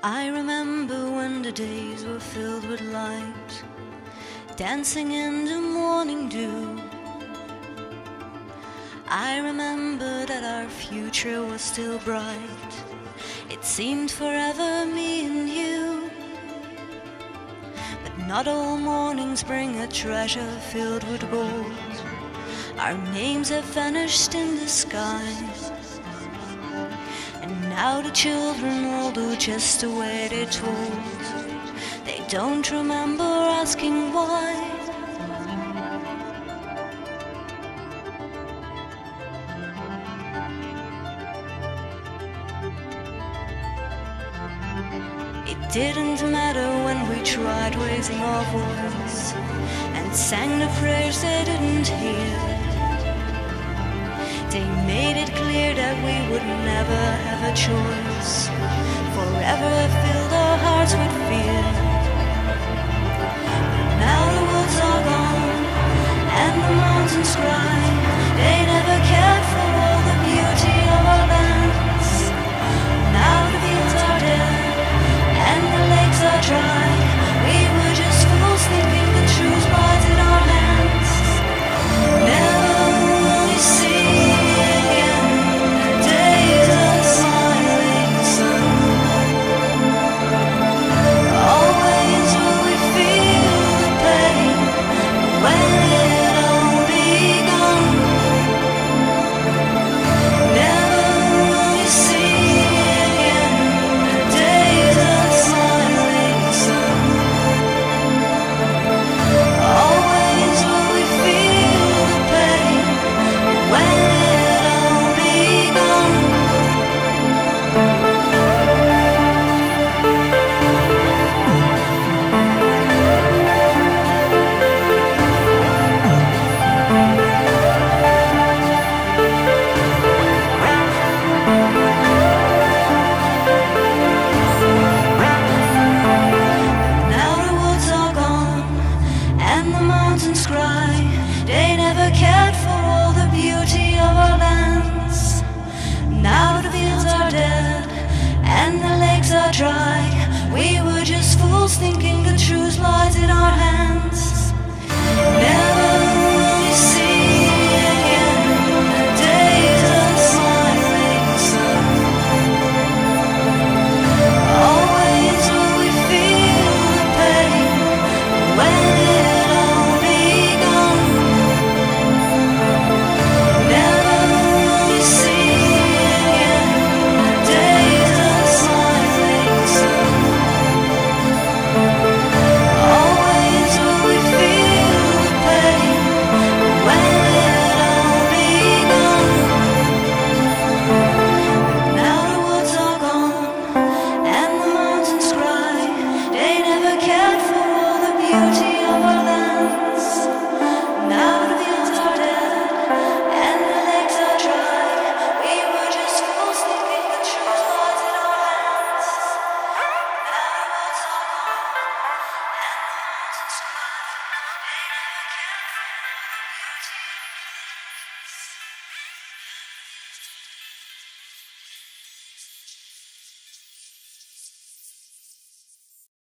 I remember when the days were filled with light, dancing in the morning dew. I remember that our future was still bright. It seemed forever, me and you. But not all mornings bring a treasure filled with gold. Our names have vanished in the sky, and now the children all do just the way they're told. They don't remember asking why. It didn't matter when we tried raising our voice and sang the prayers they didn't hear. They made it clear that we would never have a choice. Forever filled our hearts with fear. Now the woods are gone and the mountains cry. They never cared for all the beauty of our lands. Now the fields are dead and the lakes are dry. We were just fools thinking the truth lies in our hands. Never will we see again the days of the smiling sun. Always will we feel the pain when it all begun. Never will we see again the days of the smiling sun. Always will we feel the pain when it all begun. Now the woods are gone and the mountains cry. They never cared for all the beauty of our lands. Now the fields are dead and the lakes are dry. We were just fools thinking the truth lies in our hands. Never will we see again the days of the smiling sun. Always will we feel the pain when it all begun. Never will we see again the days of the smiling sun. Always will we feel the pain when it all begun. Now the woods are gone and the mountains cry. They never cared for all the beauty of our land.